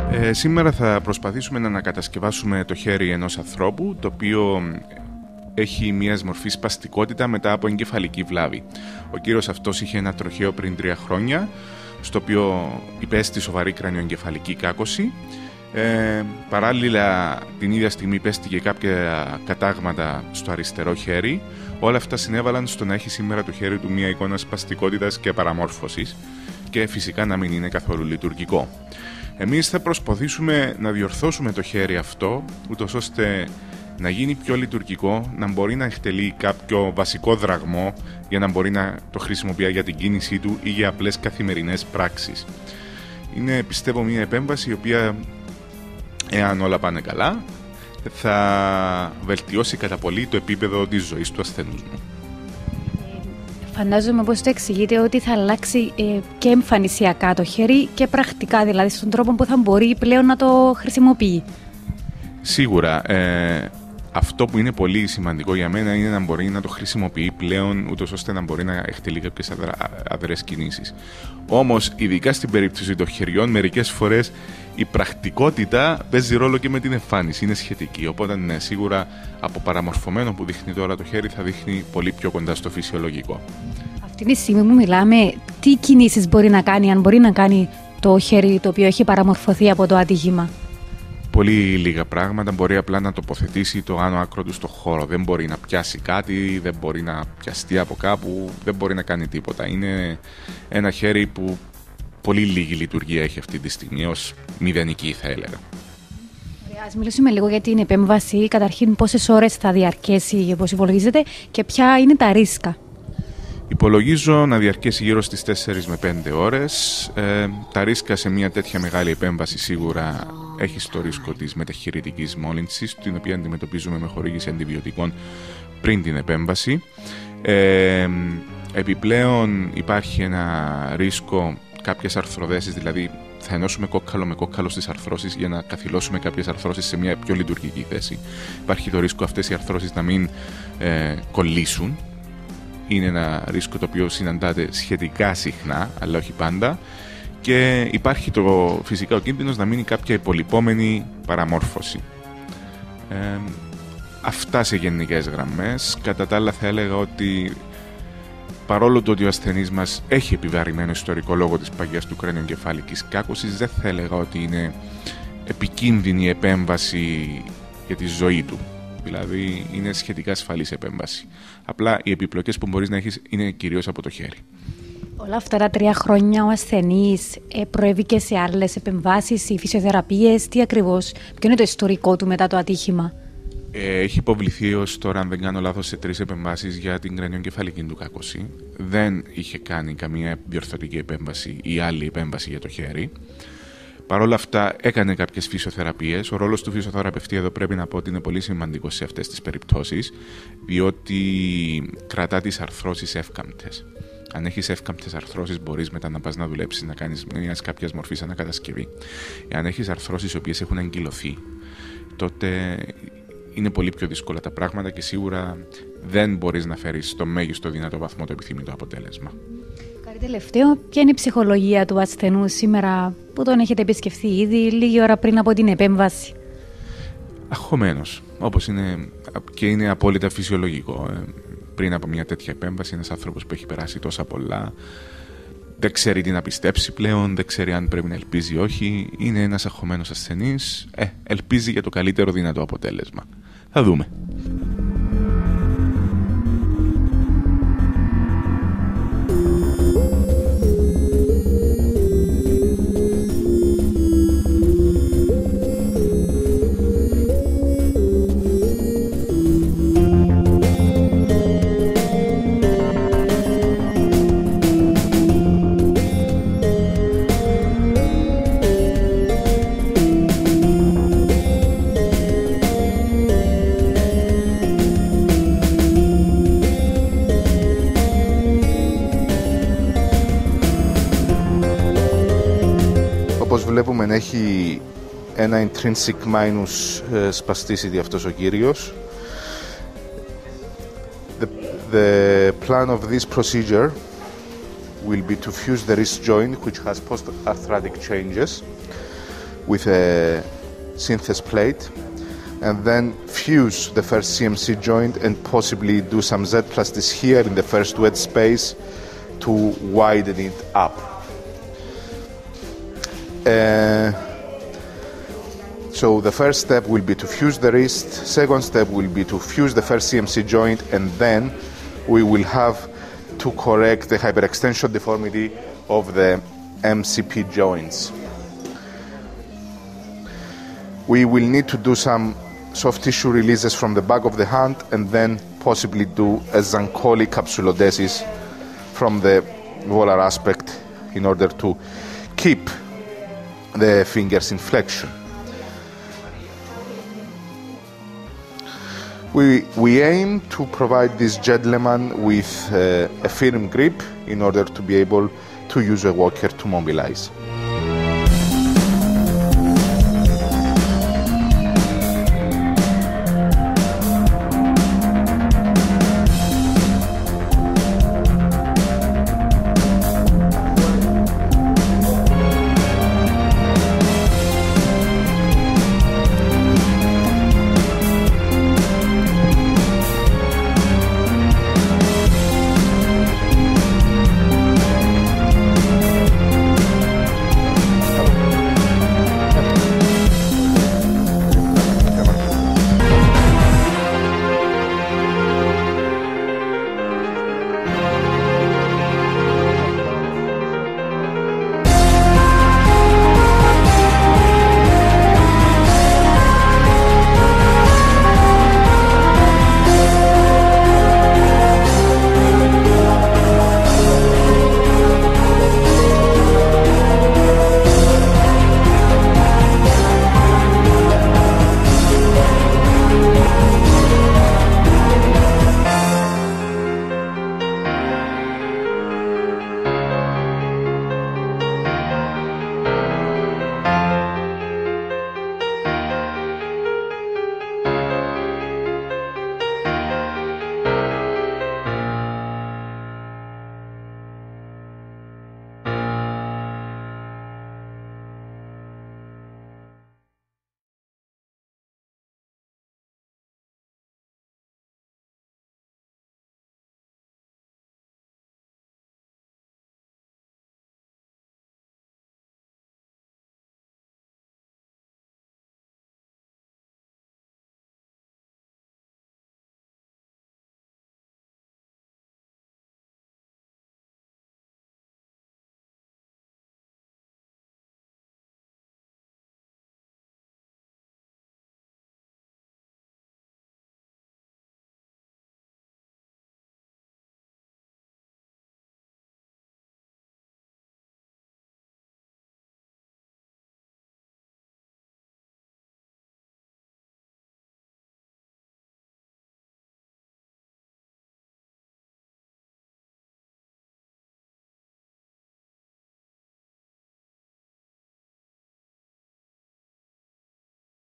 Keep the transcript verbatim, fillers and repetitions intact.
Ε, σήμερα θα προσπαθήσουμε να ανακατασκευάσουμε το χέρι ενός ανθρώπου, το οποίο έχει μια μορφή σπαστικότητα μετά από εγκεφαλική βλάβη. Ο κύριος αυτός είχε ένα τροχαίο πριν τρία χρόνια, στο οποίο υπέστη σοβαρή κρανιοεγκεφαλική κάκωση. Ε, παράλληλα, την ίδια στιγμή υπέστηκε κάποια κατάγματα στο αριστερό χέρι. Όλα αυτά συνέβαλαν στο να έχει σήμερα το χέρι του μια εικόνα σπαστικότητας και παραμόρφωσης και φυσικά να μην είναι καθόλου λειτουργικό. Εμείς θα προσπαθήσουμε να διορθώσουμε το χέρι αυτό, ούτως ώστε να γίνει πιο λειτουργικό, να μπορεί να εκτελεί κάποιο βασικό δραγμό για να μπορεί να το χρησιμοποιεί για την κίνησή του ή για απλές καθημερινές πράξεις. Είναι, πιστεύω, μια επέμβαση η οποία, εάν όλα πάνε καλά, θα βελτιώσει κατά πολύ το επίπεδο της ζωής του ασθενούς μου. Φαντάζομαι πως το εξηγείτε ότι θα αλλάξει ε, και εμφανισιακά το χέρι και πρακτικά, δηλαδή στον τρόπο που θα μπορεί πλέον να το χρησιμοποιεί. Σίγουρα. Ε, αυτό που είναι πολύ σημαντικό για μένα είναι να μπορεί να το χρησιμοποιεί πλέον, ούτως ώστε να μπορεί να εκτελεί κάποιες αδρα, αδρές κινήσεις. Όμως, ειδικά στην περίπτωση των χεριών, μερικές φορές η πρακτικότητα παίζει ρόλο και με την εμφάνιση, είναι σχετική. Οπότε, ναι, σίγουρα από παραμορφωμένο που δείχνει τώρα το χέρι θα δείχνει πολύ πιο κοντά στο φυσιολογικό. Αυτή τη στιγμή που μιλάμε, τι κινήσεις μπορεί να κάνει, αν μπορεί να κάνει το χέρι το οποίο έχει παραμορφωθεί από το ατύχημα? Πολύ λίγα πράγματα. Μπορεί απλά να τοποθετήσει το άνω άκρο του στο χώρο. Δεν μπορεί να πιάσει κάτι, δεν μπορεί να πιαστεί από κάπου, δεν μπορεί να κάνει τίποτα. Είναι ένα χέρι που πολύ λίγη λειτουργία έχει αυτή τη στιγμή, ως μηδενική θα έλεγα. Ας μιλήσουμε λίγο για την επέμβαση. Καταρχήν, πόσες ώρες θα διαρκέσει, όπως υπολογίζετε, και ποια είναι τα ρίσκα? Υπολογίζω να διαρκέσει γύρω στις τέσσερις με πέντε ώρες. Ε, τα ρίσκα σε μια τέτοια μεγάλη επέμβαση σίγουρα έχει το ρίσκο της μεταχειρητικής μόλυνσης, την οποία αντιμετωπίζουμε με χορήγηση αντιβιωτικών πριν την επέμβαση. Ε, επιπλέον υπάρχει ένα ρίσκο κάποιες αρθροδέσεις, δηλαδή θα ενώσουμε κόκκαλο με κόκκαλο στις αρθρώσεις για να καθυλώσουμε κάποιες αρθρώσεις σε μια πιο λειτουργική θέση. Υπάρχει το ρίσκο αυτές οι αρθρώσεις να μην ε, κολλήσουν. Είναι ένα ρίσκο το οποίο συναντάται σχετικά συχνά, αλλά όχι πάντα. Και υπάρχει το φυσικά ο κίνδυνος να μείνει κάποια υπολοιπόμενη παραμόρφωση. Ε, αυτά σε γενικές γραμμές. Κατά τα άλλα θα έλεγα ότι παρόλο το ότι ο ασθενής μας έχει επιβαρημένο ιστορικό λόγω της παγιάς του κρανιοεγκεφαλικής κάκωσης, δεν θα έλεγα ότι είναι επικίνδυνη επέμβαση για τη ζωή του. Δηλαδή είναι σχετικά ασφαλής επέμβαση. Απλά οι επιπλοκές που μπορείς να έχεις είναι κυρίως από το χέρι. Όλα αυτά τα τρία χρόνια ο ασθενής ε, προέβηκε σε άλλες επεμβάσεις ή φυσιοθεραπείες? Τι ακριβώς, ποιο είναι το ιστορικό του μετά το ατύχημα? Ε, έχει υποβληθεί ως τώρα, αν δεν κάνω λάθος, σε τρεις επεμβάσεις για την κρανιοεγκεφαλική του κάκωση. Δεν είχε κάνει καμία διορθωτική επέμβαση ή άλλη επέμβαση για το χέρι. Παρ' όλα αυτά έκανε κάποιες φυσιοθεραπείες. Ο ρόλος του φυσιοθεραπευτή εδώ πρέπει να πω ότι είναι πολύ σημαντικός σε αυτές τις περιπτώσεις, διότι κρατά τις αρθρώσεις εύκαμπτες. Αν έχεις εύκαμπτες αρθρώσεις, μπορείς μετά να πας να δουλέψεις, να κάνεις μια κάποια μορφή ανακατασκευή. Εάν έχεις αρθρώσεις οι οποίες έχουν αγκυλωθεί, τότε είναι πολύ πιο δύσκολα τα πράγματα και σίγουρα δεν μπορείς να φέρεις στο μέγιστο δυνατό βαθμό το επιθυμητό αποτέλεσμα. Κάτι τελευταίο, ποια είναι η ψυχολογία του ασθενού σήμερα που τον έχετε επισκεφθεί ήδη λίγη ώρα πριν από την επέμβαση? Αγχωμένος, όπως είναι και είναι απόλυτα φυσιολογικό. Πριν από μια τέτοια επέμβαση, ένας άνθρωπος που έχει περάσει τόσα πολλά, δεν ξέρει τι να πιστέψει πλέον, δεν ξέρει αν πρέπει να ελπίζει ή όχι. Είναι ένας αγχωμένος ασθενής, ε, ελπίζει για το καλύτερο δυνατό αποτέλεσμα. Θα δούμε. Όπως βλέπουμε έχει ένα intrinsic minus ε, spasticity αυτός ο κύριος. The, the plan of this procedure will be to fuse the wrist joint which has post-arthritic changes with a synthesis plate, and then fuse the first C M C joint and possibly do some Z plastics here in the first wedge space to widen it up. Uh, so the first step will be to fuse the wrist, second step will be to fuse the first C M C joint, and then we will have to correct the hyperextension deformity of the M C P joints. We will need to do some soft tissue releases from the back of the hand and then possibly do a Zancoli capsulodesis from the volar aspect in order to keep the fingers in flexion. We, we aim to provide this gentleman with uh, a firm grip in order to be able to use a walker to mobilize.